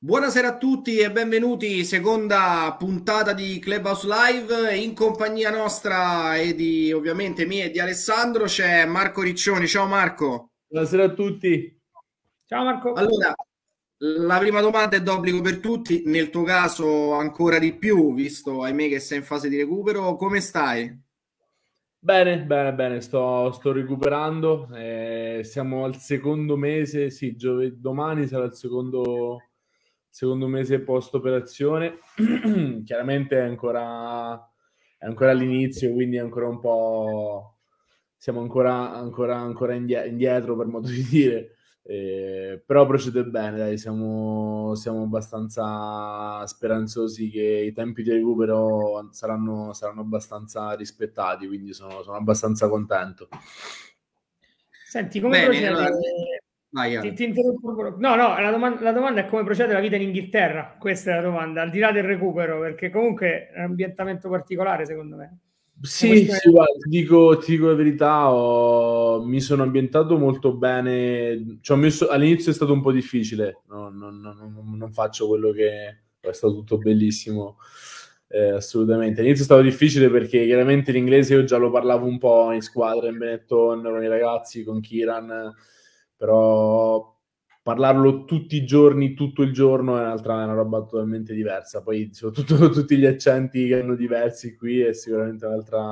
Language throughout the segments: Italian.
Buonasera a tutti e benvenuti, seconda puntata di Clubhouse Live. In compagnia nostra e di ovviamente mia e di Alessandro c'è Marco Riccioni. Ciao Marco. Buonasera a tutti. Ciao Marco. Allora, la prima domanda è d'obbligo per tutti, nel tuo caso ancora di più, visto ahimè che sei in fase di recupero. Come stai? Bene, bene, bene, sto recuperando. Siamo al secondo mese, sì, domani sarà il secondo mese post operazione. Chiaramente è ancora all'inizio, quindi è ancora un po'. Siamo ancora indietro, per modo di dire. Però procede bene, dai, siamo abbastanza speranzosi che i tempi di recupero saranno abbastanza rispettati, quindi sono abbastanza contento. Senti, come Bene, procede? allora, vai Ale. Ti interrompo. No, no, la domanda è come procede la vita in Inghilterra. Questa è la domanda, al di là del recupero, perché comunque è un ambientamento particolare, secondo me. Una Sì, questione. sì, guarda, ti dico la verità, mi sono ambientato molto bene. All'inizio è stato un po' difficile, no, non faccio quello che è stato tutto bellissimo, assolutamente. All'inizio è stato difficile perché chiaramente l'inglese io già lo parlavo un po' in squadra, in Benetton, con i ragazzi, con Kiran, però parlarlo tutti i giorni, tutto il giorno è una roba totalmente diversa. Poi, soprattutto tutti gli accenti che hanno diversi qui è sicuramente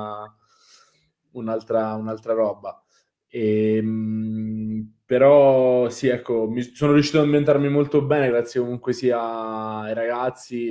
un'altra roba. Però sì, ecco, sono riuscito ad ambientarmi molto bene, grazie comunque sia ai ragazzi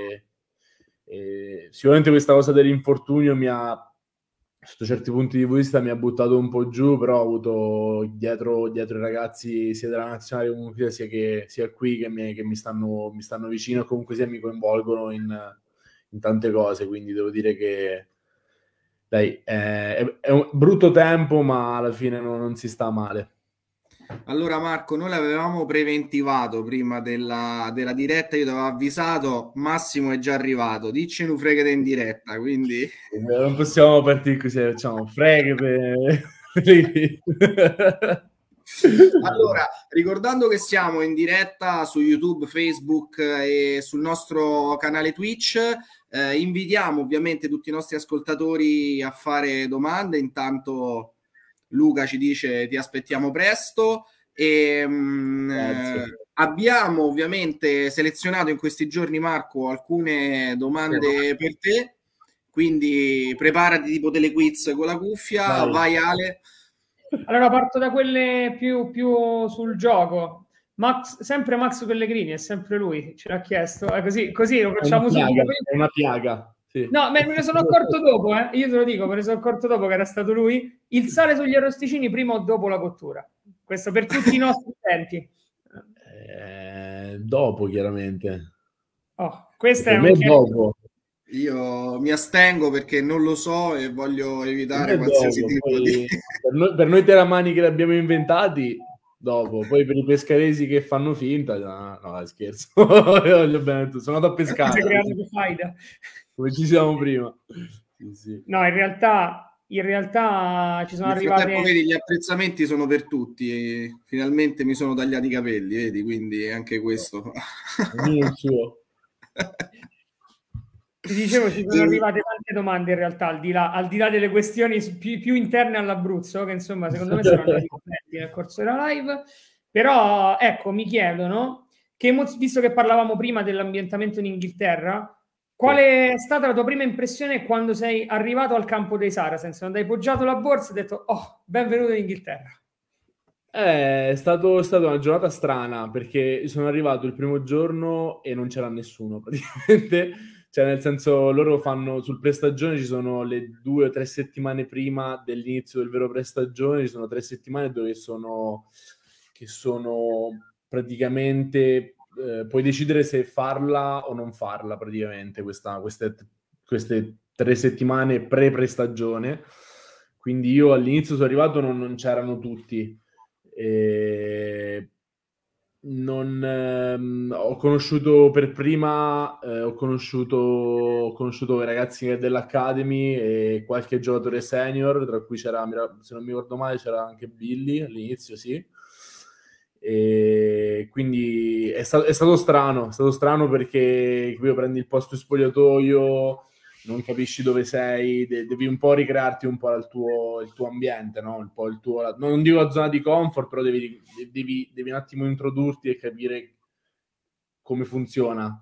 e sicuramente questa cosa dell'infortunio sotto certi punti di vista mi ha buttato un po' giù, però ho avuto dietro i ragazzi sia della nazionale comunque sia qui che mi stanno vicino e comunque sia mi coinvolgono in tante cose, quindi devo dire che dai, è un brutto tempo, ma alla fine non si sta male. Allora Marco, noi l'avevamo preventivato prima della diretta, io ti avevo avvisato, Massimo è già arrivato, dici un fregate in diretta, quindi. Non possiamo partire così, facciamo freghe per. Allora, ricordando che siamo in diretta su YouTube, Facebook e sul nostro canale Twitch, invitiamo ovviamente tutti i nostri ascoltatori a fare domande. Intanto Luca ci dice ti aspettiamo presto. E, Grazie. abbiamo ovviamente selezionato in questi giorni, Marco, alcune domande per te. Quindi preparati tipo delle quiz con la cuffia, Vai. vai Ale. Allora parto da quelle più sul gioco. Sempre Max Pellegrini, è sempre lui, ce l'ha chiesto. Così lo È una facciamo subito. piaga, è una piaga, sì. No, me ne sono accorto dopo, eh. Io te lo dico, me ne sono accorto dopo che era stato lui. Il sale sugli arrosticini prima o dopo la cottura. Questo per tutti i nostri utenti. Dopo, chiaramente. Oh, questo è Per un me è chiarimento. dopo. Io mi astengo perché non lo so e voglio Per me evitare è qualsiasi dopo. tipo di. Poi, per noi teramani che l'abbiamo inventati, dopo. Poi per i pescaresi che fanno finta, no, scherzo. Io voglio bene tu. Sono andato a Si pescare, è creato che faida. come ci siamo prima. Sì, sì. No, in realtà ci sono Nel frattempo, arrivate. vedi, gli apprezzamenti sono per tutti. E finalmente mi sono tagliati i capelli, vedi, quindi anche questo. Ognuno il suo. Ti dicevo, ci sono arrivate tante domande in realtà, al di là delle questioni più interne all'Abruzzo, che insomma secondo me saranno ricorrenti nel corso della live. Però ecco, mi chiedono, visto che parlavamo prima dell'ambientamento in Inghilterra, Sì. qual è stata la tua prima impressione quando sei arrivato al campo dei Saracens? Quando hai poggiato la borsa e hai detto, oh, benvenuto in Inghilterra. È stata una giornata strana perché sono arrivato il primo giorno e non c'era nessuno praticamente, cioè nel senso loro fanno sul prestagione, ci sono le 2 o 3 settimane prima dell'inizio del vero prestagione, ci sono 3 settimane dove che sono praticamente, puoi decidere se farla o non farla praticamente queste 3 settimane pre-prestagione, quindi io all'inizio sono arrivato, non c'erano tutti. E ho conosciuto per prima, ho conosciuto i ragazzi dell'Academy e qualche giocatore senior, tra cui c'era, se non mi ricordo male, c'era anche Billy all'inizio, sì. E quindi è stato strano perché io prendi il posto in spogliatoio, non capisci dove sei, devi un po' ricrearti un po' il tuo ambiente, no? Un po' non dico la zona di comfort, però devi un attimo introdurti e capire come funziona.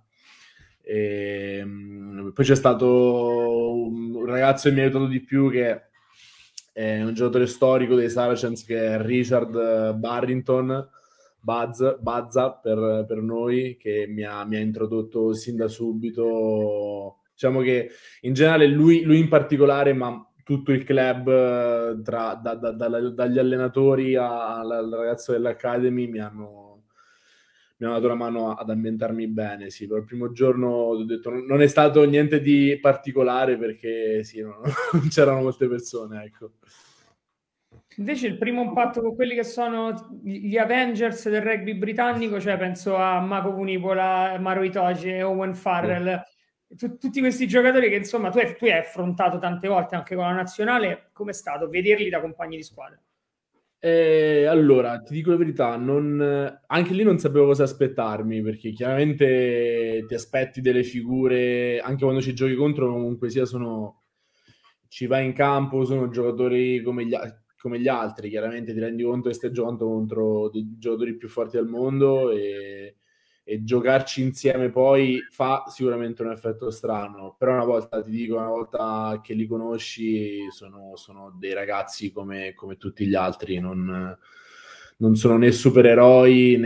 Poi c'è stato un ragazzo che mi ha aiutato di più, che è un giocatore storico dei Saracens, che è Richard Barrington, Bazza per noi, che mi ha introdotto sin da subito. Diciamo che in generale lui in particolare, ma tutto il club, dagli allenatori al ragazzo dell'Academy, mi hanno dato la mano ad ambientarmi bene. Sì, per il primo giorno ho detto non è stato niente di particolare, perché sì, non c'erano molte persone, ecco. Invece il primo impatto con quelli che sono gli Avengers del rugby britannico, cioè penso a Mako Vunipola, Maro Itoje, Owen Farrell, tutti questi giocatori che insomma tu hai affrontato tante volte anche con la nazionale, com'è stato vederli da compagni di squadra? Allora, ti dico la verità, anche lì non sapevo cosa aspettarmi, perché chiaramente ti aspetti delle figure, anche quando ci giochi contro, comunque sia, ci vai in campo, sono giocatori come gli altri, chiaramente ti rendi conto che stai giocando contro dei giocatori più forti del mondo, e giocarci insieme poi fa sicuramente un effetto strano. Però una volta che li conosci, sono dei ragazzi come tutti gli altri, non sono né supereroi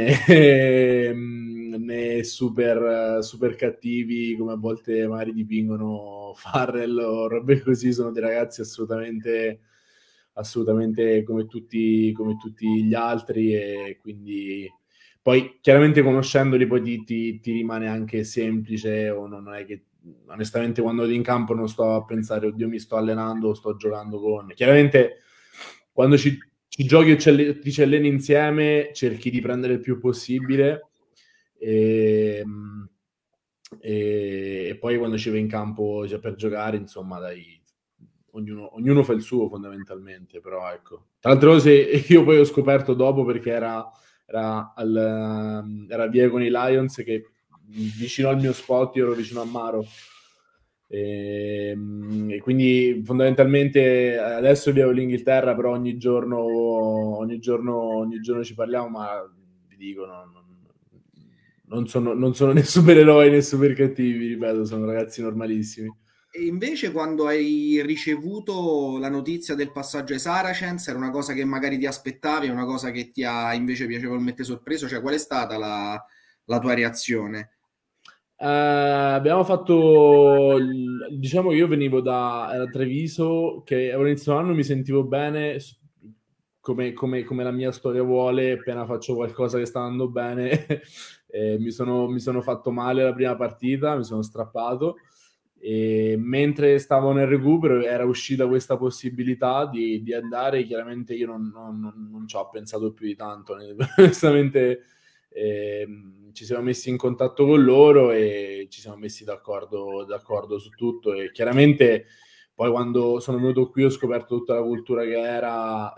né super cattivi, come a volte magari dipingono Farrell o robe così. Sono dei ragazzi assolutamente come tutti gli altri, e quindi poi chiaramente conoscendoli poi ti rimane anche semplice, o non è che, onestamente, quando vado in campo non sto a pensare oddio mi sto allenando o sto giocando con... Chiaramente quando ci giochi e ti ci alleni insieme cerchi di prendere il più possibile, e poi quando ci vai in campo, cioè, per giocare, insomma, dai, ognuno fa il suo fondamentalmente. Però ecco, tra altre cose io poi ho scoperto dopo, perché era via con i Lions, che vicino al mio spot io ero vicino a Maro, e quindi fondamentalmente adesso vivo l'Inghilterra, però ogni giorno ci parliamo, ma vi dico, non sono né supereroi né super cattivi, ripeto, sono ragazzi normalissimi. E invece quando hai ricevuto la notizia del passaggio ai Saracens, era una cosa che magari ti aspettavi, una cosa che ti ha invece piacevolmente sorpreso? Cioè, qual è stata la tua reazione? Abbiamo fatto, diciamo che io venivo da Treviso, che all'inizio dell'anno mi sentivo bene, come la mia storia vuole. Appena faccio qualcosa che sta andando bene, mi sono fatto male la prima partita, mi sono strappato, e mentre stavo nel recupero era uscita questa possibilità di andare. Chiaramente io non ci ho pensato più di tanto, onestamente. Ci siamo messi in contatto con loro e ci siamo messi d'accordo su tutto, e chiaramente poi quando sono venuto qui ho scoperto tutta la cultura che era.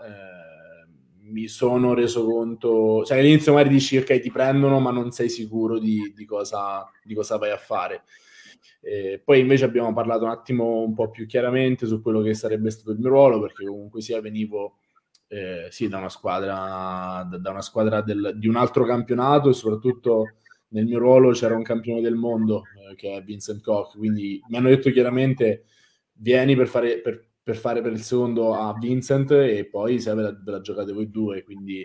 Mi sono reso conto, cioè all'inizio magari dici ok, ti prendono, ma non sei sicuro di cosa vai a fare. Poi invece abbiamo parlato un attimo un po' più chiaramente su quello che sarebbe stato il mio ruolo, perché comunque sia venivo sì, da una squadra di un altro campionato, e soprattutto nel mio ruolo c'era un campione del mondo, che è Vincent Koch, quindi mi hanno detto chiaramente vieni per fare per il secondo a Vincent, e poi se ve la giocate voi due. Quindi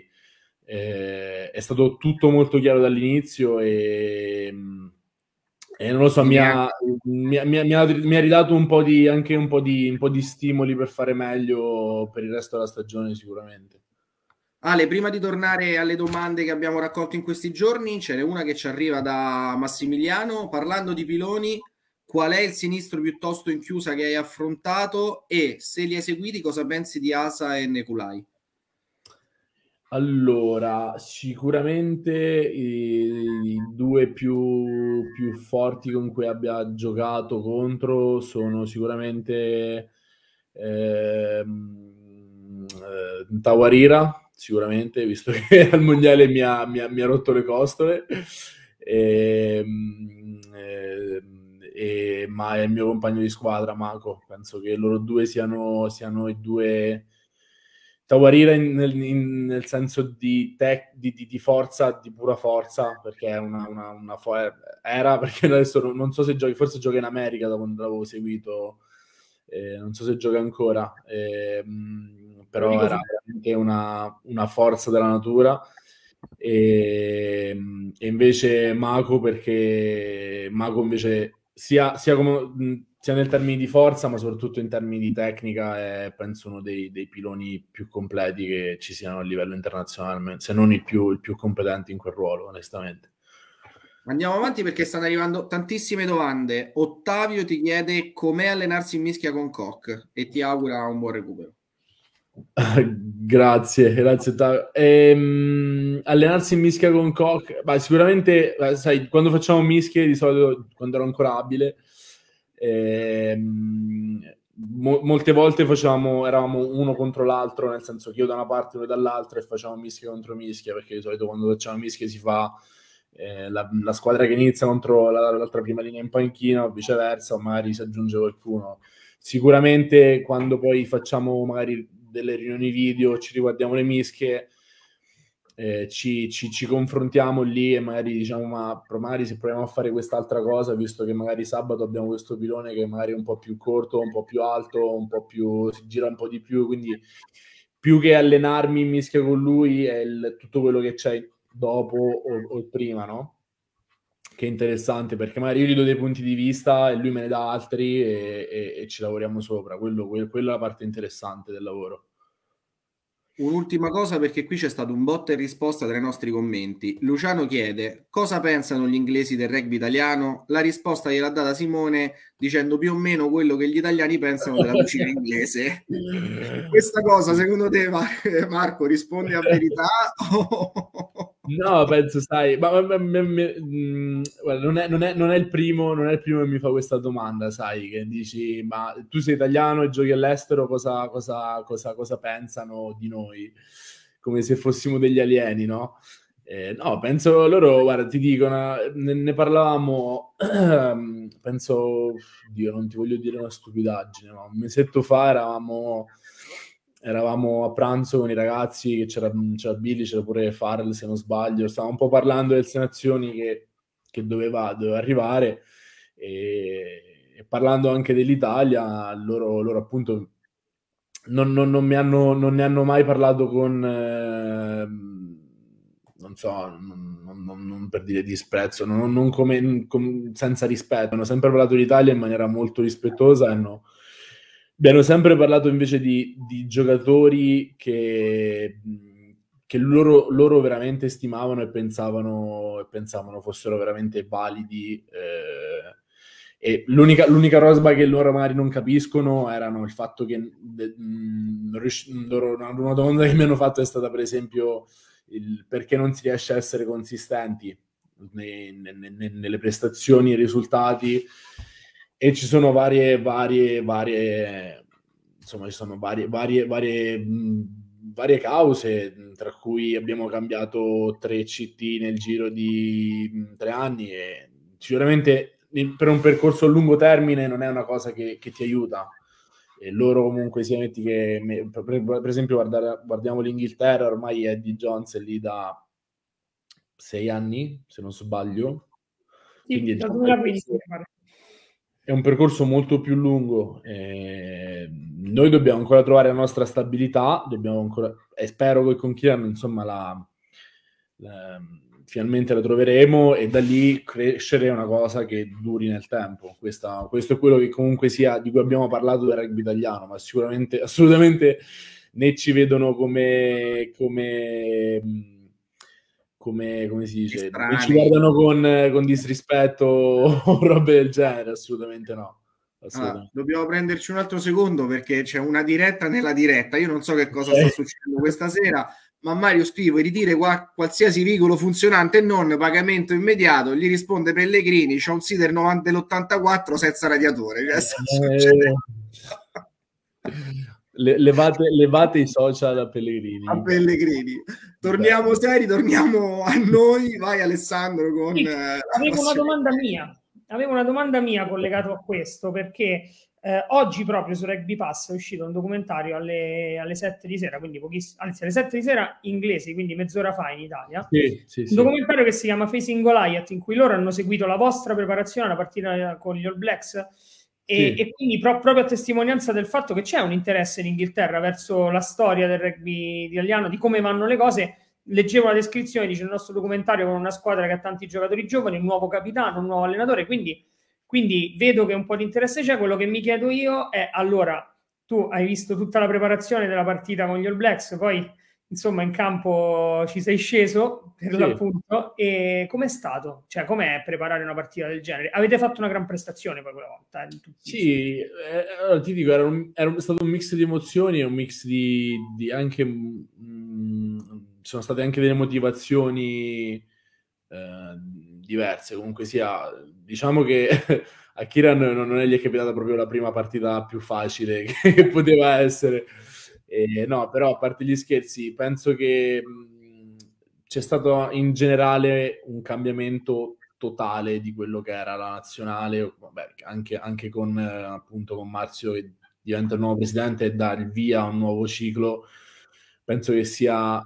è stato tutto molto chiaro dall'inizio, e non lo so, mi ha ridato anche un po' di stimoli per fare meglio per il resto della stagione, sicuramente. Ale, prima di tornare alle domande che abbiamo raccolto in questi giorni, ce n'è una che ci arriva da Massimiliano. Parlando di piloni, qual è il sinistro piuttosto in chiusa che hai affrontato, e se li hai seguiti cosa pensi di Asa e Nekulai? Allora, sicuramente i due più forti con cui abbia giocato contro sono sicuramente Tawarira, sicuramente, visto che al mondiale mi ha rotto le costole. Ma è il mio compagno di squadra, Mako. Penso che loro due siano i due Tawarira nel senso di forza, di pura forza, perché è era, perché adesso non so se giochi, forse gioca in America da quando l'avevo seguito, non so se gioca ancora, però era veramente una forza della natura. E invece Mako, perché Mako invece sia nel termini di forza, ma soprattutto in termini di tecnica, è penso uno dei piloni più completi che ci siano a livello internazionale, se non il più competente in quel ruolo, onestamente. Andiamo avanti perché stanno arrivando tantissime domande. Ottavio ti chiede com'è allenarsi in mischia con Koch e ti augura un buon recupero. Grazie Ottavio. Allenarsi in mischia con Koch, sicuramente, sai, quando facciamo mischie, di solito quando ero ancora abile, molte volte eravamo uno contro l'altro, nel senso che io da una parte e lui dall'altra, e facciamo mischia contro mischia, perché di solito quando facciamo mischia si fa la squadra che inizia contro l'altra prima linea in panchina o viceversa, o magari si aggiunge qualcuno. Sicuramente quando poi facciamo magari delle riunioni video, ci riguardiamo le mischie, ci confrontiamo lì e magari diciamo ma magari se proviamo a fare quest'altra cosa, visto che magari sabato abbiamo questo pilone che magari è un po' più corto, un po' più alto, un po' più, si gira un po' di più, quindi più che allenarmi in mischia con lui è tutto quello che c'è dopo o prima, no? Che è interessante, perché magari io gli do dei punti di vista e lui me ne dà altri e ci lavoriamo sopra. Quella è la parte interessante del lavoro. Un'ultima cosa, perché qui c'è stato un botta e risposta tra i nostri commenti. Luciano chiede cosa pensano gli inglesi del rugby italiano. La risposta gliel'ha data Simone dicendo più o meno quello che gli italiani pensano della cucina inglese. Questa cosa secondo te, Marco, risponde a verità? No, penso, sai, guarda, non è il primo che mi fa questa domanda, sai, che dici, ma tu sei italiano e giochi all'estero, cosa pensano di noi? Come se fossimo degli alieni, no? No, penso loro, guarda, ti dico, ne parlavamo, penso, Dio, non ti voglio dire una stupidaggine, ma un mesetto fa eravamo a pranzo con i ragazzi, che c'era Billy, c'era pure Farrell se non sbaglio, stavamo un po' parlando delle nazioni che doveva arrivare e parlando anche dell'Italia, loro appunto non ne hanno mai parlato con non so, non per dire disprezzo, non come senza rispetto, hanno sempre parlato d'Italia in maniera molto rispettosa e abbiamo sempre parlato invece di giocatori che loro veramente stimavano e pensavano fossero veramente validi. E l'unica roba che loro magari non capiscono erano il fatto che una domanda che mi hanno fatto è stata per esempio il perché non si riesce a essere consistenti nelle prestazioni e risultati. E ci sono varie insomma, ci sono varie cause, tra cui abbiamo cambiato 3 CT nel giro di 3 anni e sicuramente per un percorso a lungo termine non è una cosa che ti aiuta. E loro comunque sia metti che per esempio guardiamo l'Inghilterra, ormai Eddie Jones è lì da 6 anni, se non sbaglio. Sì, quindi è un percorso molto più lungo. Noi dobbiamo ancora trovare la nostra stabilità, e spero che con Kylian insomma finalmente la troveremo e da lì crescere è una cosa che duri nel tempo. Questo è quello che comunque sia di cui abbiamo parlato del rugby italiano, ma sicuramente assolutamente né ci vedono come si dice, non ci guardano con disrispetto o robe del genere, assolutamente no. Allora, dobbiamo prenderci un altro secondo perché c'è una diretta nella diretta. Io non so che cosa sta succedendo questa sera, ma Mario scrive ritire qualsiasi veicolo funzionante e non pagamento immediato. Gli risponde Pellegrini, c'è un Sider 90 dell'84 senza radiatore. levate i social a Pellegrini. A Pellegrini. Torniamo seri, torniamo a noi. Vai Alessandro con... Sì, avevo una domanda mia collegata a questo, perché oggi proprio su Rugby Pass è uscito un documentario alle 7 di sera, quindi anzi alle 7 di sera inglesi, quindi mezz'ora fa in Italia. Sì. Un documentario che si chiama Facing Goliath, in cui loro hanno seguito la vostra preparazione alla partita con gli All Blacks e quindi proprio a testimonianza del fatto che c'è un interesse in Inghilterra verso la storia del rugby italiano, di come vanno le cose. Leggevo la descrizione, dice il nostro documentario con una squadra che ha tanti giocatori giovani, un nuovo capitano, un nuovo allenatore, quindi vedo che un po' di interesse c'è. Quello che mi chiedo io è, allora, tu hai visto tutta la preparazione della partita con gli All Blacks, poi insomma in campo ci sei sceso per l'appunto, e com'è stato? Cioè, com'è preparare una partita del genere? Avete fatto una gran prestazione poi quella volta. Sì, allora, ti dico, era stato un mix di emozioni e un mix di anche... sono state anche delle motivazioni diverse. Comunque sia, diciamo che a Kiran non gli è capitata proprio la prima partita più facile che poteva essere. No, però a parte gli scherzi, penso che c'è stato in generale un cambiamento totale di quello che era la nazionale, vabbè, anche con appunto con Marzio che diventa il nuovo presidente e dà il via a un nuovo ciclo. Penso che sia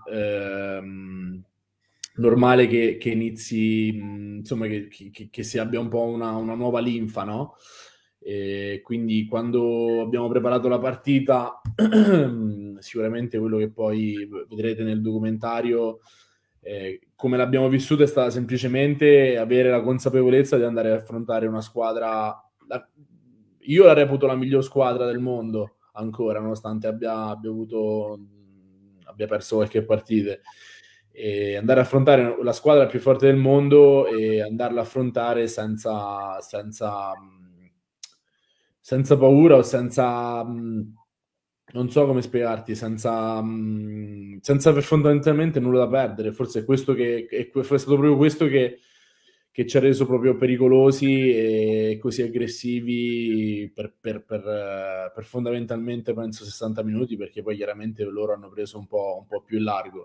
normale che inizi, insomma, che si abbia un po' una nuova linfa, no? E quindi quando abbiamo preparato la partita, sicuramente quello che poi vedrete nel documentario, come l'abbiamo vissuta, è stata semplicemente avere la consapevolezza di andare ad affrontare una squadra, io la reputo la miglior squadra del mondo ancora, nonostante abbia perso qualche partita, e andare a affrontare la squadra più forte del mondo e andarla a affrontare senza paura o senza non so come spiegarti, senza aver fondamentalmente nulla da perdere. Forse è questo è stato proprio questo che ci ha reso proprio pericolosi e così aggressivi per fondamentalmente penso 60 minuti, perché poi chiaramente loro hanno preso un po' più in largo.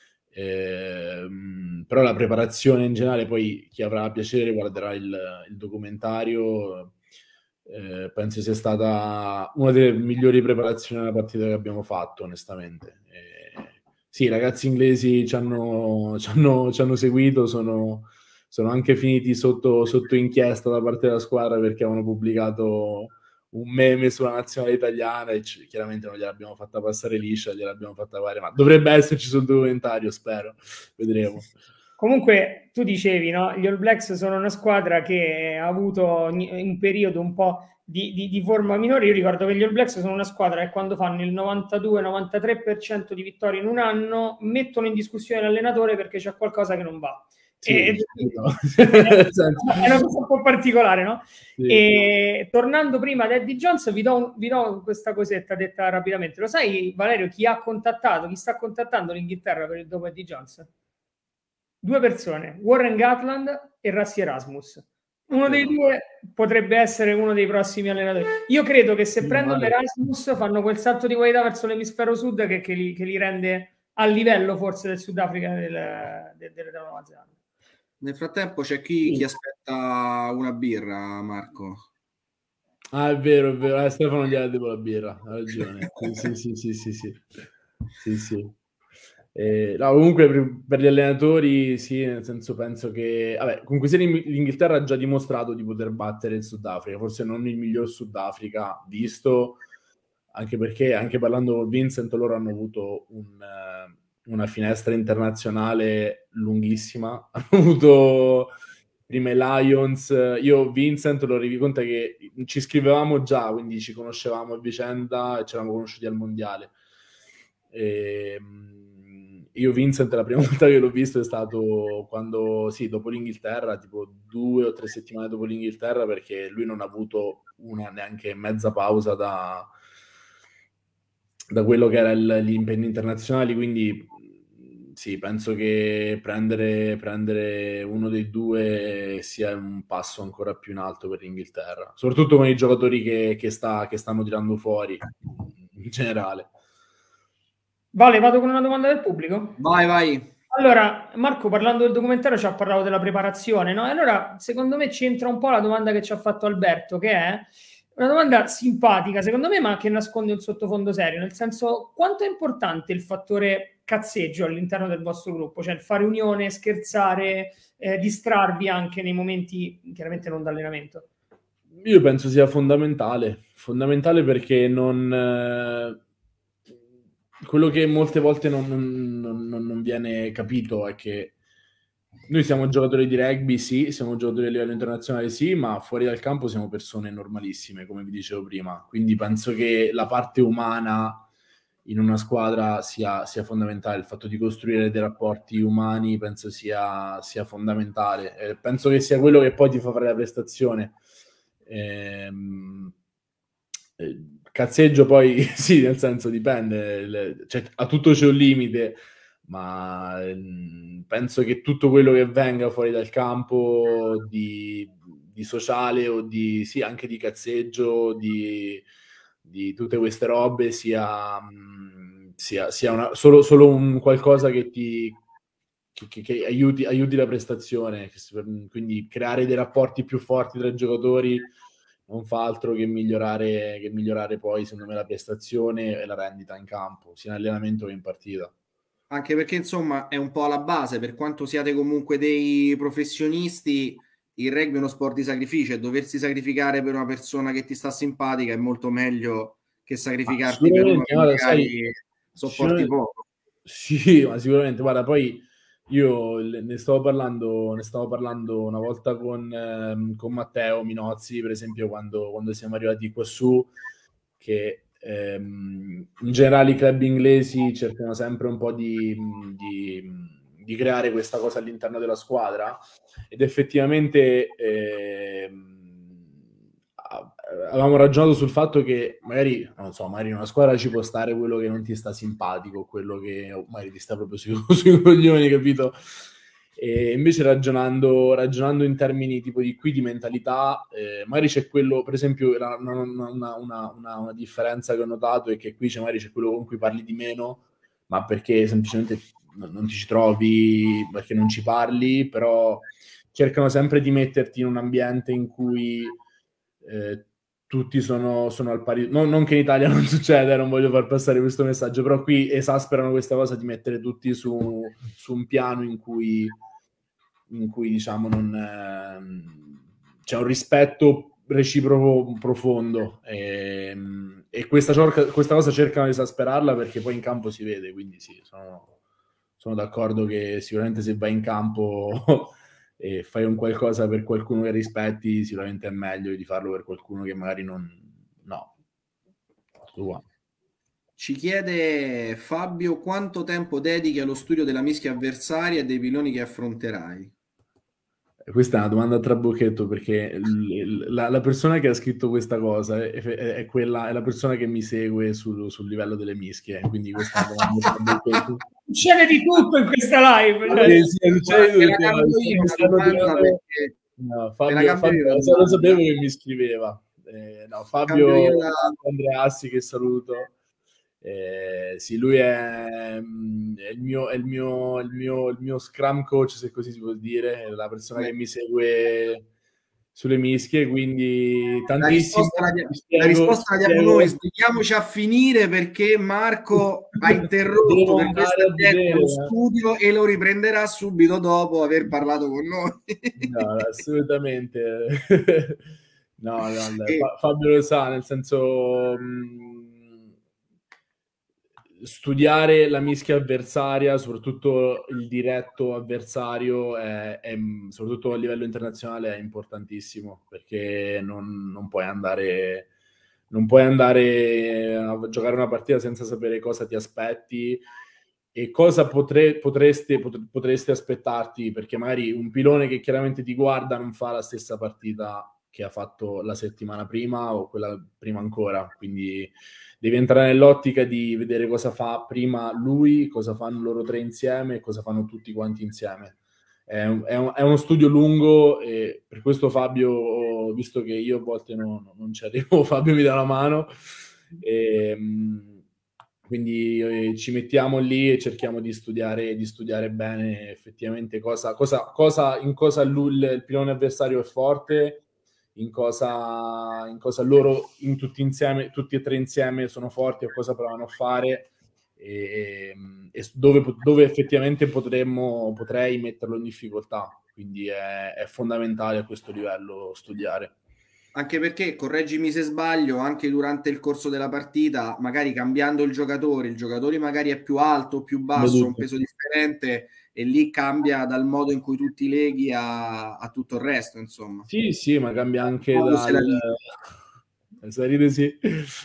Però la preparazione in generale, poi chi avrà piacere guarderà il documentario, penso sia stata una delle migliori preparazioni alla partita che abbiamo fatto, onestamente. Sì, i ragazzi inglesi ci hanno seguito, sono anche finiti sotto inchiesta da parte della squadra perché avevano pubblicato un meme sulla nazionale italiana e chiaramente non gliel'abbiamo fatta passare liscia, gliel'abbiamo fatta fare, ma dovrebbe esserci sul documentario, spero, vedremo. Comunque tu dicevi, no? Gli All Blacks sono una squadra che ha avuto un periodo un po' di forma minore. Io ricordo che gli All Blacks sono una squadra che quando fanno il 92-93% di vittorie in un anno mettono in discussione l'allenatore perché c'è qualcosa che non va. Sì, è una cosa un po' particolare, no? Sì. E tornando prima ad Eddie Jones, vi do questa cosetta detta rapidamente. Lo sai, Valerio, chi sta contattando l'Inghilterra per il dopo Eddie Jones? 2 persone, Warren Gatland e Rassi Erasmus. Uno dei due potrebbe essere uno dei prossimi allenatori. Io credo che se prendono Erasmus fanno quel salto di qualità verso l'emisfero sud che li rende a livello forse del Sudafrica e della Nuova Zelanda. Nel frattempo c'è chi aspetta una birra, Marco. Ah, è vero. Stefano gli ha detto la birra, ha ragione. Sì. No, comunque per gli allenatori sì, nel senso penso che comunque se l'Inghilterra ha già dimostrato di poter battere il Sudafrica, forse non il miglior Sudafrica visto, anche perché anche parlando con Vincent loro hanno avuto una finestra internazionale lunghissima, hanno avuto prima i Lions, io Vincent lo conta che ci scrivevamo già, quindi ci conoscevamo a vicenda e ci eravamo conosciuti al mondiale. Io Vincent la prima volta che l'ho visto è stato quando, dopo l'Inghilterra, tipo 2 o 3 settimane dopo l'Inghilterra, perché lui non ha avuto neanche mezza pausa da quello che era gli impegni internazionali, quindi sì, penso che prendere uno dei due sia un passo ancora più in alto per l'Inghilterra, soprattutto con i giocatori che stanno tirando fuori. in generale. Vale, vado con una domanda del pubblico? Vai. Allora, Marco, parlando del documentario ci ha parlato della preparazione, no? E allora, secondo me, c'entra un po' la domanda che ci ha fatto Alberto, che è una domanda simpatica, secondo me, ma che nasconde un sottofondo serio, nel senso, quanto è importante il fattore cazzeggio all'interno del vostro gruppo? Cioè, il fare unione, scherzare, distrarvi anche nei momenti, chiaramente non d'allenamento. Io penso sia fondamentale perché quello che molte volte non viene capito è che noi siamo giocatori di rugby, sì, siamo giocatori a livello internazionale, sì, ma fuori dal campo siamo persone normalissime, come vi dicevo prima. Quindi penso che la parte umana in una squadra sia fondamentale. Il fatto di costruire dei rapporti umani penso sia fondamentale. Penso che sia quello che poi ti fa fare la prestazione. Cazzeggio poi sì, nel senso dipende, cioè, a tutto c'è un limite, ma penso che tutto quello che venga fuori dal campo di sociale o sì, anche di cazzeggio, di tutte queste robe sia solo un qualcosa che ti che aiuti la prestazione, quindi creare dei rapporti più forti tra i giocatori non fa altro che migliorare poi, secondo me, la prestazione e la rendita in campo, sia in allenamento che in partita. Anche perché, insomma, è un po' alla base, per quanto siate comunque dei professionisti, il rugby è uno sport di sacrificio e doversi sacrificare per una persona che ti sta simpatica è molto meglio che sacrificarti per uno che magari sopporti poco. Sì, ma sicuramente, guarda, poi io ne stavo parlando una volta con Matteo Minozzi, per esempio, quando siamo arrivati qua su, che in generale i club inglesi cercano sempre un po' di creare questa cosa all'interno della squadra, ed effettivamente avevamo ragionato sul fatto che magari, non so, magari in una squadra ci può stare quello che non ti sta simpatico, quello che magari ti sta proprio sui coglioni, capito? E invece ragionando in termini tipo di mentalità, magari c'è quello, per esempio, una differenza che ho notato è che qui magari c'è quello con cui parli di meno, ma perché semplicemente non ti ci trovi, perché non ci parli, però cercano sempre di metterti in un ambiente in cui tutti sono al pari. Non che in Italia non succede, non voglio far passare questo messaggio, però qui esasperano questa cosa di mettere tutti su un piano in cui diciamo c'è un rispetto reciproco profondo, e questa cosa cercano di esasperarla perché poi in campo si vede, quindi sì, sono d'accordo che sicuramente se vai in campo e fai un qualcosa per qualcuno che rispetti, sicuramente è meglio di farlo per qualcuno che magari no. Ci chiede Fabio quanto tempo dedichi allo studio della mischia avversaria e dei piloni che affronterai. Questa è una domanda a trabocchetto, perché la persona che ha scritto questa cosa è la persona che mi segue sul livello delle mischie, quindi questa è una domanda a trabocchetto. Succede di tutto in questa live. Succede Fabio, lo sapevo che mi scriveva. Fabio Andreassi, che saluto. Sì, lui è il mio scrum coach, se così si può dire, è la persona che mi segue sulle mischie, quindi tantissimo. La risposta la diamo noi, sbrichiamoci a finire perché Marco ha interrotto per questo tempo lo studio e lo riprenderà subito dopo aver parlato con noi. No, assolutamente. No, Fabio lo sa, nel senso studiare la mischia avversaria, soprattutto il diretto avversario, è soprattutto a livello internazionale è importantissimo, perché non puoi andare a giocare una partita senza sapere cosa ti aspetti e cosa potresti aspettarti, perché magari un pilone che chiaramente ti guarda non fa la stessa partita che ha fatto la settimana prima o quella prima ancora, quindi devi entrare nell'ottica di vedere cosa fa prima lui, cosa fanno loro tre insieme e cosa fanno tutti quanti insieme. È uno studio lungo, e per questo Fabio, visto che io a volte non ci arrivo, Fabio mi dà la mano, Quindi ci mettiamo lì e cerchiamo di studiare bene effettivamente in cosa il pilone avversario è forte, in cosa loro tutti e tre insieme sono forti o cosa provano a fare e dove effettivamente potrei metterlo in difficoltà. Quindi è fondamentale a questo livello studiare. Anche perché, correggimi se sbaglio, anche durante il corso della partita, magari cambiando il giocatore magari è più alto, più basso, un peso differente, e lì cambia dal modo in cui tu ti leghi a tutto il resto, insomma. Sì, ma cambia anche sì.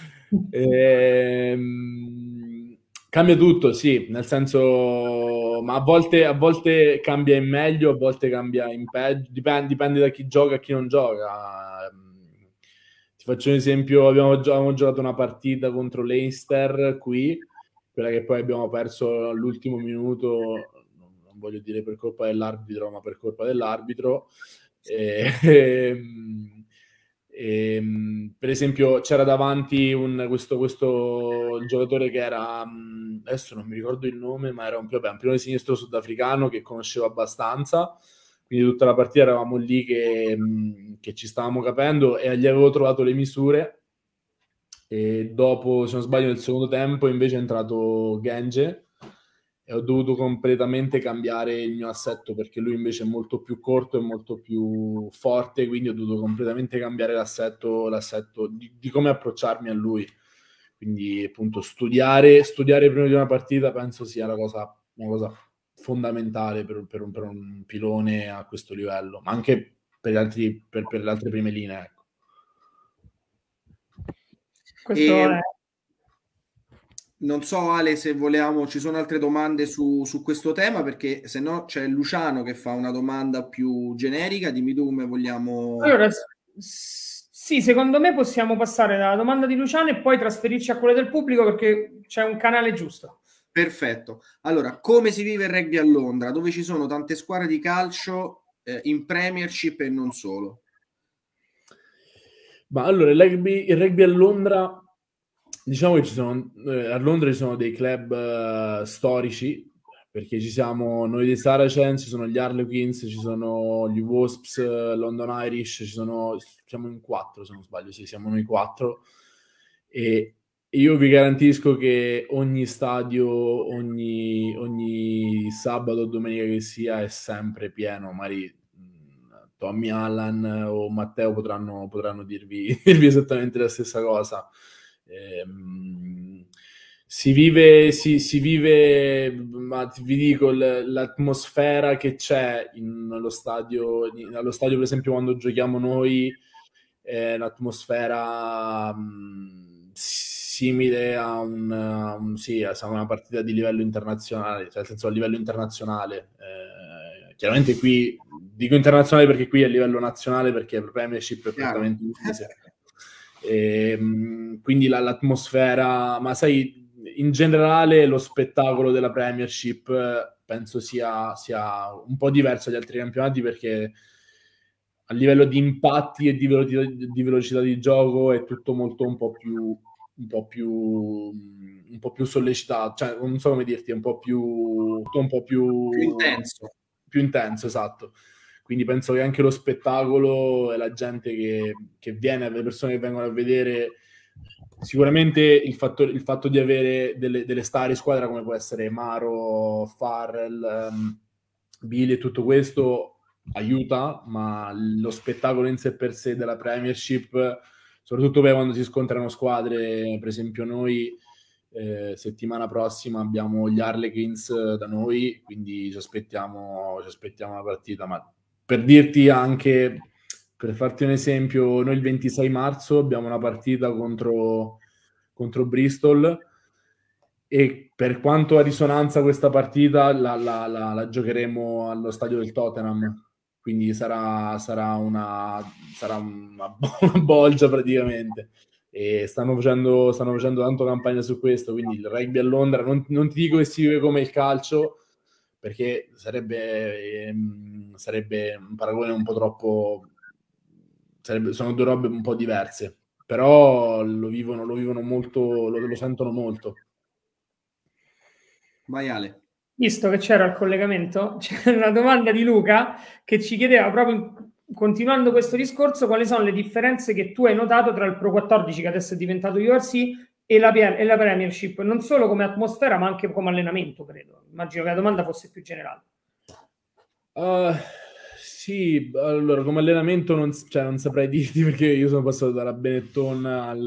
Cambia tutto, sì, nel senso, ma a volte cambia in meglio, a volte cambia in peggio, dipende da chi gioca e chi non gioca. Ti faccio un esempio, abbiamo giocato una partita contro l'Einster qui, quella che poi abbiamo perso all'ultimo minuto, non voglio dire per colpa dell'arbitro, ma per colpa dell'arbitro. Per esempio c'era davanti questo giocatore che era, adesso non mi ricordo il nome, ma era un pilone sinistro sudafricano che conoscevo abbastanza, quindi tutta la partita eravamo lì che ci stavamo capendo e gli avevo trovato le misure, e dopo, se non sbaglio, nel secondo tempo invece è entrato Genge e ho dovuto completamente cambiare il mio assetto perché lui invece è molto più corto e molto più forte, quindi ho dovuto completamente cambiare l'assetto di come approcciarmi a lui. Quindi appunto studiare prima di una partita penso sia una cosa fondamentale per un pilone a questo livello, ma anche per le altre prime linee, ecco. Non so, Ale, se volevamo, ci sono altre domande su questo tema, perché se no c'è Luciano che fa una domanda più generica. Dimmi tu come vogliamo. Allora, sì, secondo me possiamo passare dalla domanda di Luciano e poi trasferirci a quella del pubblico, perché c'è un canale giusto. Perfetto. Allora, come si vive il rugby a Londra, dove ci sono tante squadre di calcio in Premiership e non solo? Ma allora, il rugby a Londra, diciamo che a Londra ci sono dei club storici, perché ci siamo noi dei Saracens, ci sono gli Harlequins, ci sono gli Wasps, London Irish, siamo in 4 se non sbaglio, sì, siamo noi 4, e io vi garantisco che ogni stadio, ogni sabato o domenica che sia è sempre pieno. Magari Tommy Allan o Matteo potranno dirvi esattamente la stessa cosa. Si vive, ma vi dico, l'atmosfera che c'è allo stadio per esempio quando giochiamo noi, è un'atmosfera simile a una partita di livello internazionale, cioè nel senso a livello internazionale. Chiaramente qui dico internazionale perché qui è a livello nazionale, perché il Premiership è prettamente inglese. Quindi l'atmosfera, ma sai, in generale lo spettacolo della Premiership penso sia un po' diverso dagli altri campionati, perché a livello di impatti e di velocità di gioco è tutto molto un po' più sollecitato, cioè non so come dirti, un po' più intenso. Più intenso, esatto. Quindi penso che anche lo spettacolo e la gente che viene, le persone che vengono a vedere, sicuramente il fatto di avere delle star in squadra come può essere Maro, Farrell, Billy e tutto questo aiuta, ma lo spettacolo in sé per sé della Premiership, soprattutto quando si scontrano squadre, per esempio noi settimana prossima abbiamo gli Harlequins da noi, quindi ci aspettiamo la partita. Ma per dirti anche, per farti un esempio, noi il 26 marzo abbiamo una partita contro Bristol, e per quanto ha risonanza questa partita la giocheremo allo stadio del Tottenham, quindi sarà una bolgia praticamente, e stanno facendo tanto campagna su questo. Quindi il rugby a Londra non ti dico che si vive come il calcio, perché sarebbe un paragone un po' troppo, sono due robe un po' diverse, però lo vivono molto, lo sentono molto. Vai Ale. Visto che c'era il collegamento, c'è una domanda di Luca che ci chiedeva proprio, continuando questo discorso, quali sono le differenze che tu hai notato tra il Pro 14, che adesso è diventato URC, e la Premiership, non solo come atmosfera, ma anche come allenamento, credo. Immagino che la domanda fosse più generale. Sì, allora come allenamento non saprei dirti, perché io sono passato dalla Benetton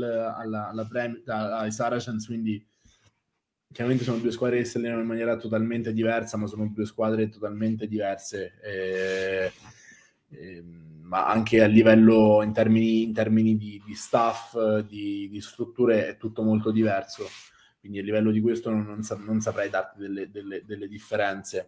ai Saracens, quindi chiaramente sono due squadre che si allenano in maniera totalmente diversa, ma sono due squadre totalmente diverse, ma anche a livello in termini di staff, di strutture è tutto molto diverso, quindi a livello di questo non saprei darti delle differenze.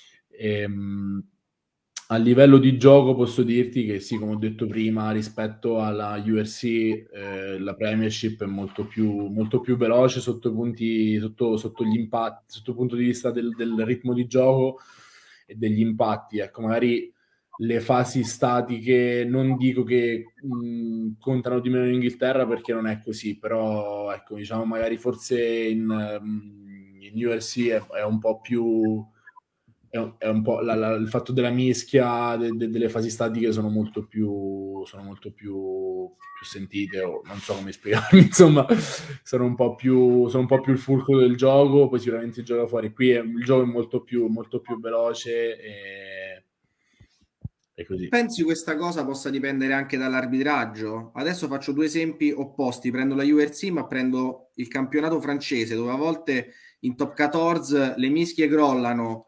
A livello di gioco posso dirti che sì, come ho detto prima, rispetto alla URC la Premiership è molto più veloce sotto gli impatti, sotto il punto di vista del ritmo di gioco e degli impatti. Ecco, magari le fasi statiche non dico che contano di meno in Inghilterra, perché non è così, però ecco, diciamo magari forse in URC è un po' più... È un po' il fatto della mischia delle fasi statiche sono molto più sentite, o non so come spiegarmi, insomma, sono un po' più il fulcro del gioco. Poi sicuramente il gioco fuori qui il gioco è molto più veloce e così. Pensi questa cosa possa dipendere anche dall'arbitraggio? Adesso faccio due esempi opposti, prendo la URC ma prendo il campionato francese, dove a volte in top 14 le mischie crollano,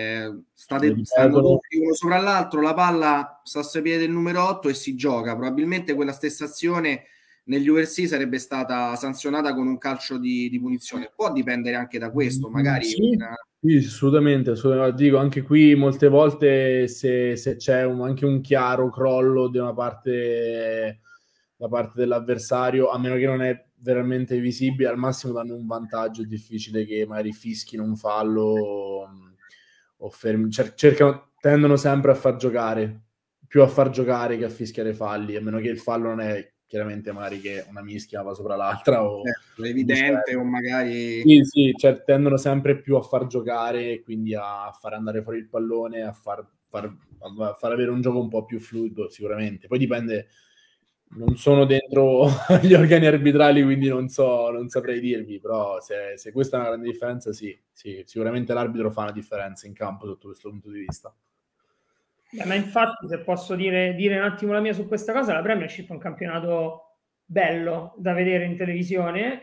stanno tutti uno sopra l'altro, la palla sta sui piedi del numero 8 e si gioca. Probabilmente quella stessa azione negli URC sarebbe stata sanzionata con un calcio di punizione. Può dipendere anche da questo, magari sì, assolutamente. Dico, anche qui molte volte se c'è anche un chiaro crollo da parte dell'avversario, a meno che non è veramente visibile, al massimo danno un vantaggio. È difficile che magari fischino un fallo o fermi, tendono sempre a far giocare, più a far giocare che a fischiare falli, a meno che il fallo non è chiaramente magari che una mischia va sopra l'altra o evidente, o magari sì, cioè, tendono sempre più a far giocare, quindi a far andare fuori il pallone, a far avere un gioco un po' più fluido, sicuramente. Poi dipende, non sono dentro gli organi arbitrali, quindi non saprei dirvi, però se questa è una grande differenza, sì, sicuramente l'arbitro fa una differenza in campo sotto questo punto di vista. Ma infatti, se posso dire un attimo la mia su questa cosa, la Premiership è un campionato bello da vedere in televisione,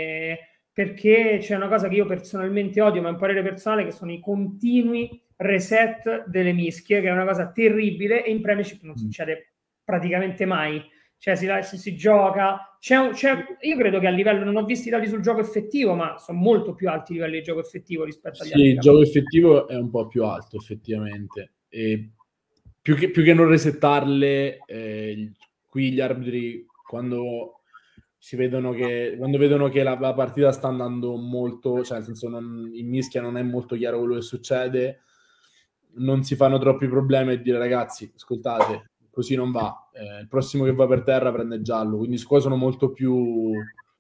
perché c'è una cosa che io personalmente odio, ma è un parere personale, che sono i continui reset delle mischie, che è una cosa terribile, e in Premiership non succede praticamente mai. Cioè si gioca, io credo che a livello, non ho visto i dati sul gioco effettivo, ma sono molto più alti i livelli di gioco effettivo rispetto agli altri. Sì, il gioco effettivo è un po' più alto, effettivamente. E più che non resettarle, qui gli arbitri, quando vedono che la partita sta andando molto, cioè nel senso in mischia non è molto chiaro quello che succede, non si fanno troppi problemi e dire ragazzi, ascoltate, così non va, il prossimo che va per terra prende giallo, quindi qua sono molto più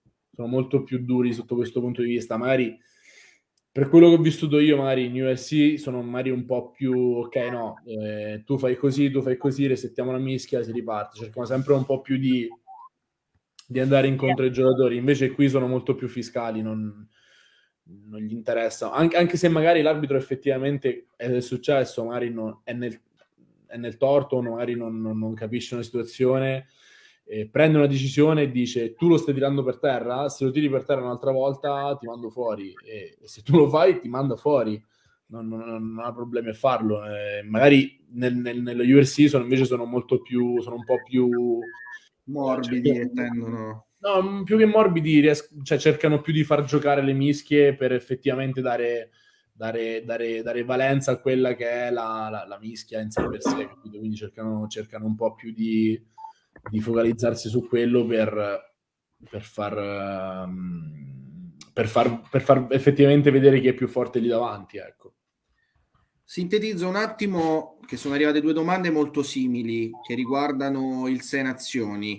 duri sotto questo punto di vista. Magari per quello che ho vissuto io, magari in USC sono magari un po' più ok, no, tu fai così, resettiamo la mischia, si riparte. Cerchiamo sempre un po' più di andare incontro ai giocatori. Invece qui sono molto più fiscali, non gli interessa. Anche se magari l'arbitro effettivamente è successo, magari è nel torto, magari non capisce una situazione, prende una decisione e dice tu lo stai tirando per terra, se lo tiri per terra un'altra volta ti mando fuori, e se tu lo fai ti manda fuori, non ha problemi a farlo. Magari nello URC sono un po' più morbidi e tendono... No, più che morbidi, cioè cercano più di far giocare le mischie per effettivamente dare valenza a quella che è la mischia in sé per sé, capito? Quindi cercano un po' più di focalizzarsi su quello per far effettivamente vedere chi è più forte lì davanti, ecco. Sintetizzo un attimo, che sono arrivate due domande molto simili che riguardano il Sei Nazioni.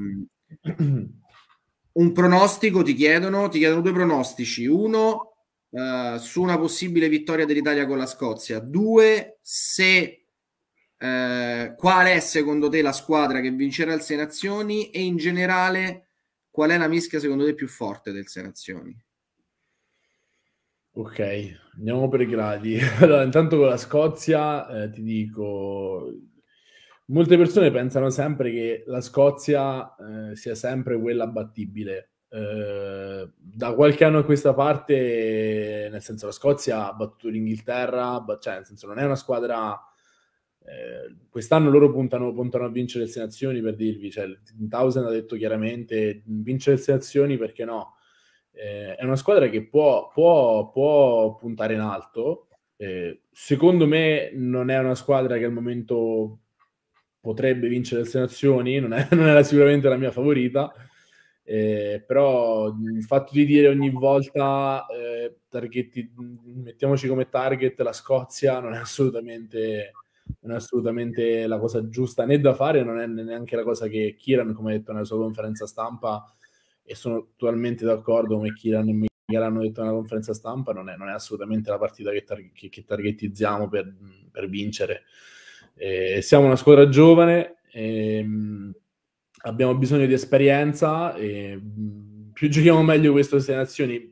Un pronostico ti chiedono due pronostici. Uno, su una possibile vittoria dell'Italia con la Scozia. 2, se qual è secondo te la squadra che vincerà il Sei Nazioni, e in generale qual è la mischia secondo te più forte del Sei Nazioni? Ok, andiamo per gradi. Allora, intanto con la Scozia ti dico, molte persone pensano sempre che la Scozia sia sempre quella battibile. Da qualche anno a questa parte, nel senso, la Scozia ha battuto l'Inghilterra, cioè nel senso non è una squadra. Quest'anno loro puntano a vincere le Sei Nazioni, per dirvi, cioè Townsend ha detto chiaramente vincere le Sei Nazioni, perché no? È una squadra che può puntare in alto. Secondo me non è una squadra che al momento potrebbe vincere le Sei Nazioni, non era sicuramente la mia favorita, però il fatto di dire ogni volta mettiamoci come target la Scozia non è assolutamente la cosa giusta né da fare, non è neanche la cosa che Kieran, come ha detto nella sua conferenza stampa, e sono totalmente d'accordo come Kieran e Miguel hanno detto nella conferenza stampa, non è assolutamente la partita che targetizziamo per vincere. Siamo una squadra giovane, abbiamo bisogno di esperienza, più giochiamo meglio queste Sei Nazioni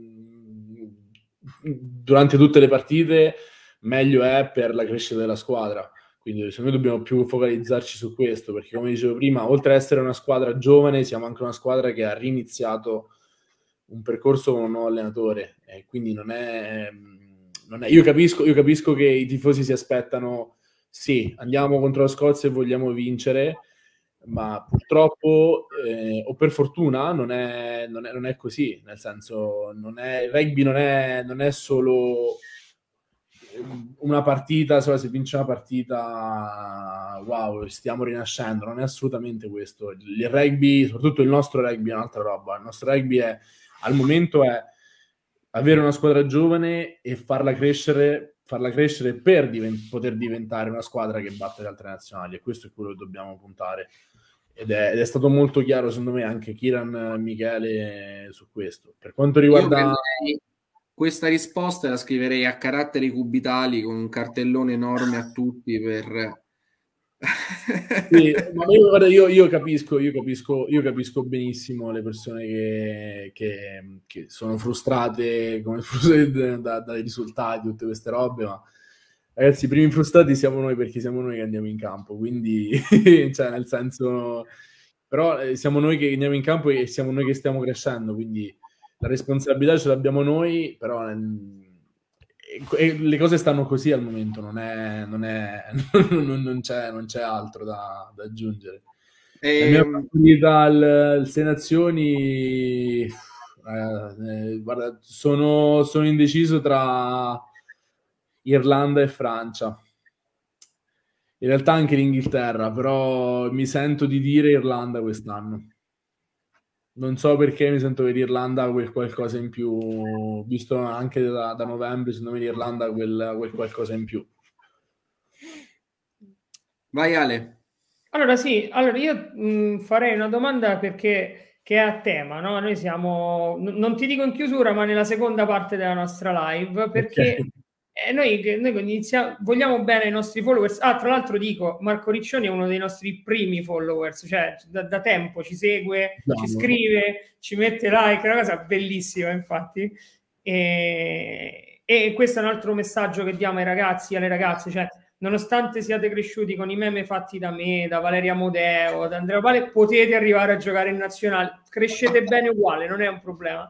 durante tutte le partite, meglio è per la crescita della squadra. Quindi secondo me dobbiamo più focalizzarci su questo, perché come dicevo prima, oltre ad essere una squadra giovane, siamo anche una squadra che ha riniziato un percorso con un nuovo allenatore, e quindi non è... Io capisco che i tifosi si aspettano, sì, andiamo contro la Scozia e vogliamo vincere, ma purtroppo o per fortuna non è così, nel senso il rugby non è solo una partita, se vince una partita wow, stiamo rinascendo, non è assolutamente questo. Il rugby, soprattutto il nostro rugby, è un'altra roba. Il nostro rugby al momento è avere una squadra giovane e farla crescere per poter diventare una squadra che batte le altre nazionali, e questo è quello che dobbiamo puntare. Ed è stato molto chiaro, secondo me, anche Kieran Michele su questo. Per quanto riguarda... Questa risposta la scriverei a caratteri cubitali con un cartellone enorme a tutti per... Sì, ma io capisco benissimo le persone che sono frustrate dai risultati, tutte queste robe, ma ragazzi, i primi frustrati siamo noi, perché siamo noi che andiamo in campo, quindi cioè nel senso, però siamo noi che andiamo in campo e siamo noi che stiamo crescendo, quindi la responsabilità ce l'abbiamo noi, però le cose stanno così al momento, non c'è altro da aggiungere. La mia partita al Sei Nazioni, guarda, sono indeciso tra Irlanda e Francia, in realtà anche l'Inghilterra, però mi sento di dire Irlanda quest'anno. Non so perché mi sento che l'Irlanda ha quel qualcosa in più, visto anche da novembre, secondo me l'Irlanda ha quel qualcosa in più. Vai Ale. Allora sì, io farei una domanda che è a tema, no? Noi siamo, non ti dico in chiusura, ma nella seconda parte della nostra live, perché noi vogliamo bene ai nostri followers. Ah, tra l'altro dico, Marco Riccioni è uno dei nostri primi followers, cioè da tempo ci segue, ci scrive, ci mette like, è una cosa bellissima infatti. E questo è un altro messaggio che diamo ai ragazzi, alle ragazze, cioè nonostante siate cresciuti con i meme fatti da me, da Valeria Modeo, da Andrea Vale, potete arrivare a giocare in nazionale, crescete bene uguale, non è un problema.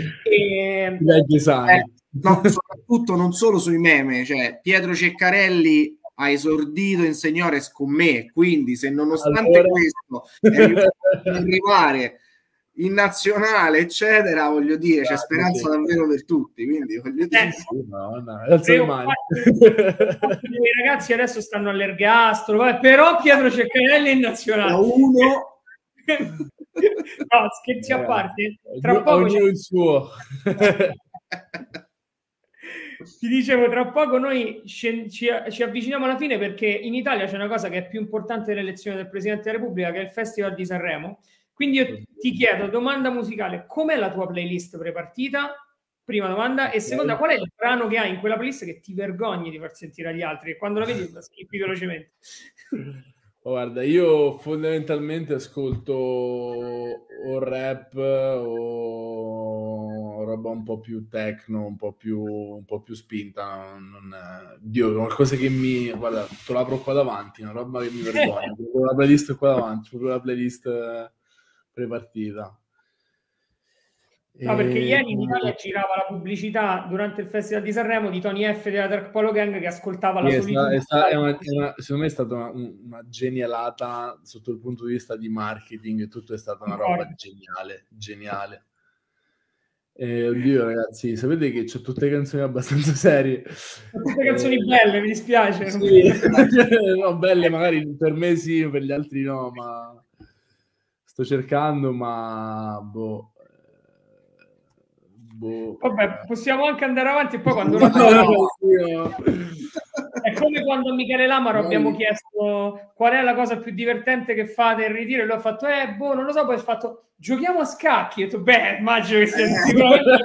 No, soprattutto non solo sui meme, cioè Pietro Ceccarelli ha esordito in seniores con me, quindi se nonostante questo è riuscito ad arrivare in nazionale, eccetera, voglio dire, c'è speranza davvero per tutti, quindi voglio dire... I ragazzi adesso stanno all'ergastolo, però Pietro Ceccarelli è in nazionale. Uno... No, scherzi a parte, tra poco il suo. Ti dicevo, tra poco noi ci avviciniamo alla fine, perché in Italia c'è una cosa che è più importante dell'elezione del Presidente della Repubblica, che è il Festival di Sanremo. Quindi io ti chiedo, domanda musicale, com'è la tua playlist prepartita? Prima domanda. E seconda, qual è il brano che hai in quella playlist che ti vergogni di far sentire agli altri? E quando la vedi la skippi velocemente. Guarda, io fondamentalmente ascolto o rap o roba un po' più techno, un po' più spinta. Dio, qualcosa che mi... Guarda, te l'apro qua davanti, una roba che mi vergogna. La playlist è qua davanti, proprio la playlist prepartita. No, perché ieri in Italia girava la pubblicità durante il Festival di Sanremo di Tony F della Dark Polo Gang che ascoltava la solitudine. Secondo me è stata una genialata sotto il punto di vista di marketing, e tutto è stata una roba geniale. Oddio ragazzi, sapete che c'ho tutte canzoni abbastanza serie. Tutte canzoni belle, mi dispiace. Sì. No, belle magari per me sì, per gli altri no, ma sto cercando, ma boh. Vabbè, possiamo anche andare avanti e poi quando è come quando a Michele Lamaro abbiamo chiesto qual è la cosa più divertente che fate in ritiro e lui ha fatto non lo so, poi ha fatto giochiamo a scacchi e ho detto beh, immagino che sia sicuramente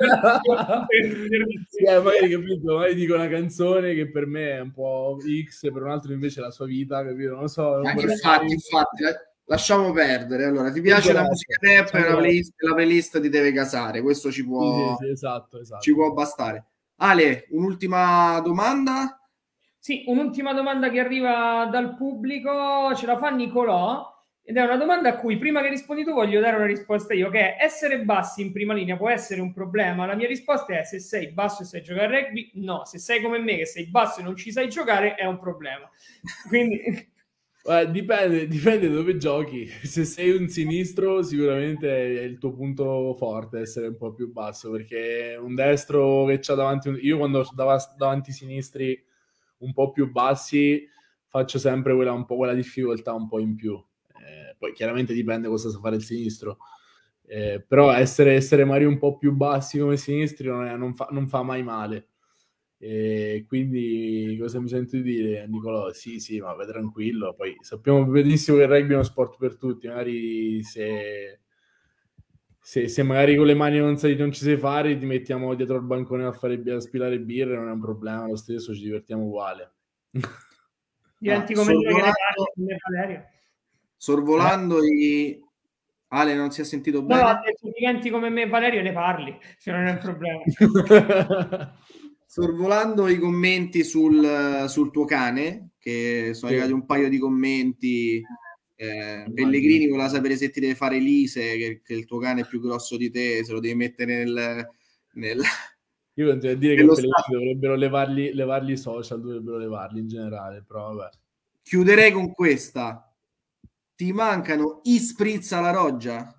magari capito, magari dico una canzone che per me è un po' X, per un altro invece è la sua vita, capito? Non lo so, infatti lasciamo perdere. Allora, ti piace la musica rap? La playlist ti deve casare. Questo ci può, sì, esatto. Ci può bastare. Ale, un'ultima domanda? Sì, un'ultima domanda che arriva dal pubblico, ce la fa Nicolò, ed è una domanda a cui prima che rispondi tu voglio dare una risposta io, che è: essere bassi in prima linea può essere un problema? La mia risposta è: se sei basso e sai giocare a rugby, no. Se sei come me che sei basso e non ci sai giocare, è un problema. Quindi... Dipende dove giochi. Se sei un sinistro sicuramente è il tuo punto forte essere un po' più basso, perché un destro che c'ha davanti io quando ho davanti sinistri un po' più bassi faccio sempre quella difficoltà un po' in più, poi chiaramente dipende cosa sa fare il sinistro, però essere magari un po' più bassi come sinistri non fa mai male. E quindi cosa mi sento di dire, Nicolò? Sì, ma vai tranquillo, poi sappiamo benissimo che il rugby è uno sport per tutti, magari se magari con le mani non ci sai fare, ti mettiamo dietro al bancone a spilare birre, non è un problema, lo stesso ci divertiamo uguale. Diventi come Valerio. Sorvolando Ale non si è sentito bene? No, ha detto diventi come me Valerio e ne parli, se non è un problema. Sorvolando i commenti sul tuo cane, che sono arrivati un paio di commenti. Pellegrini voleva sapere se ti deve fare Lise, che il tuo cane è più grosso di te, se lo devi mettere nel... Io continuo a dire che dovrebbero levarli i social, dovrebbero levarli in generale, però vabbè. Chiuderei con questa: ti mancano i spritz alla roggia?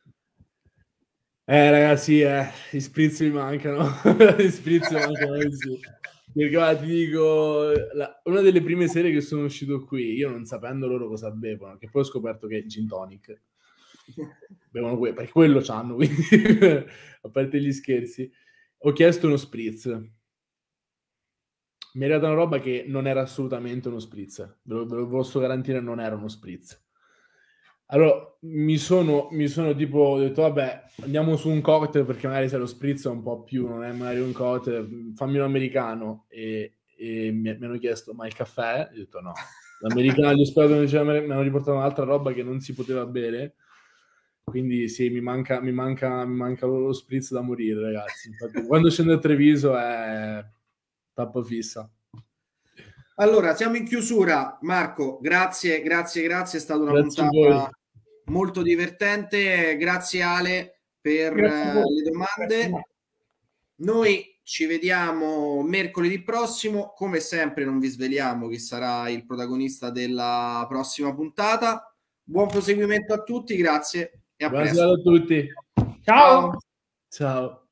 Ragazzi, gli spritz mi mancano. Gli spritz mi mancano così. Perché ti dico, una delle prime sere che sono uscito qui, io non sapendo loro cosa bevono, che poi ho scoperto che è gin tonic bevono perché quello c'hanno, quindi a parte gli scherzi, ho chiesto uno spritz, mi è arrivata una roba che non era assolutamente uno spritz, ve lo posso garantire, non era uno spritz. Allora mi sono tipo, ho detto vabbè, andiamo su un cocktail, perché magari se lo spritz è un po' più, non è magari un cocktail, fammi un americano, e mi hanno chiesto ma il caffè? Ho detto no, l'americano, gli spero, mi hanno riportato un'altra roba che non si poteva bere, quindi sì, mi manca lo spritz da morire, ragazzi. Infatti, quando scendo a Treviso è tappa fissa. Allora, siamo in chiusura. Marco, grazie, è stata una puntata molto divertente. Grazie Ale per le domande. Noi ci vediamo mercoledì prossimo. Come sempre non vi sveliamo chi sarà il protagonista della prossima puntata. Buon proseguimento a tutti, grazie e a presto. Buonasera a tutti. Ciao. Ciao.